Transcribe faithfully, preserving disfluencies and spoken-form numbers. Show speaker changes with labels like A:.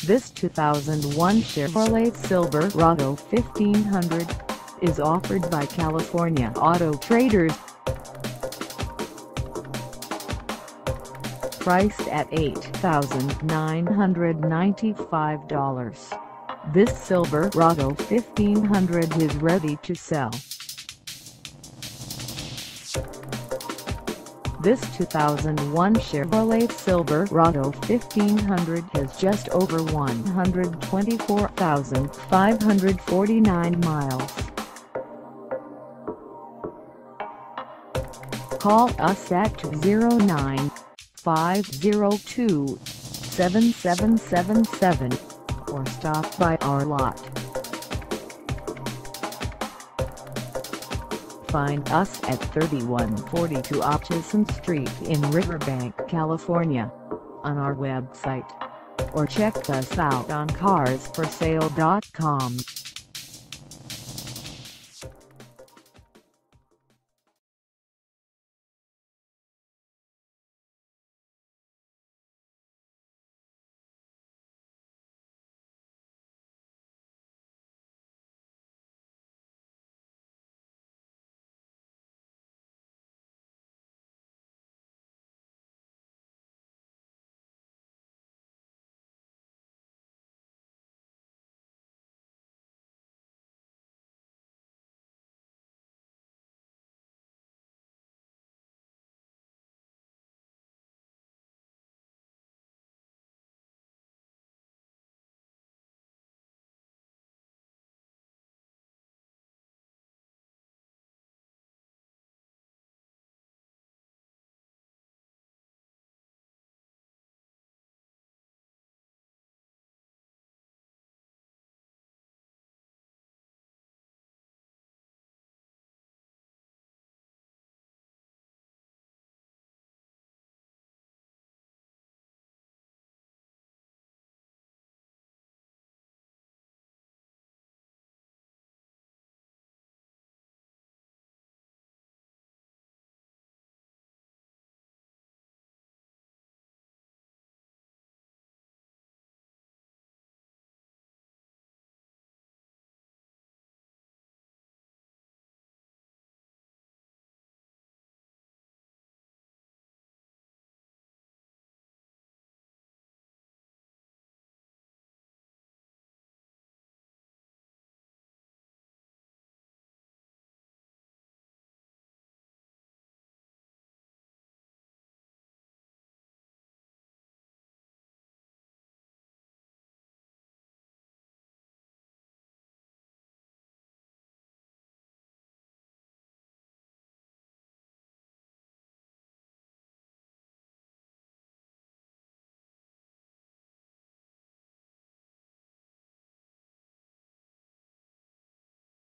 A: This two thousand one Chevrolet Silverado fifteen hundred is offered by California Auto Traders. Priced at eight thousand nine hundred ninety-five dollars, this Silverado fifteen hundred is ready to sell. This two thousand one Chevrolet Silverado fifteen hundred has just over one hundred twenty-four thousand five hundred forty-nine miles. Call us at two zero nine, five zero two, seven seven seven seven or stop by our lot. Find us at thirty-one forty-two Atchison Street in Riverbank, California, on our website, or check us out on cars for sale dot com.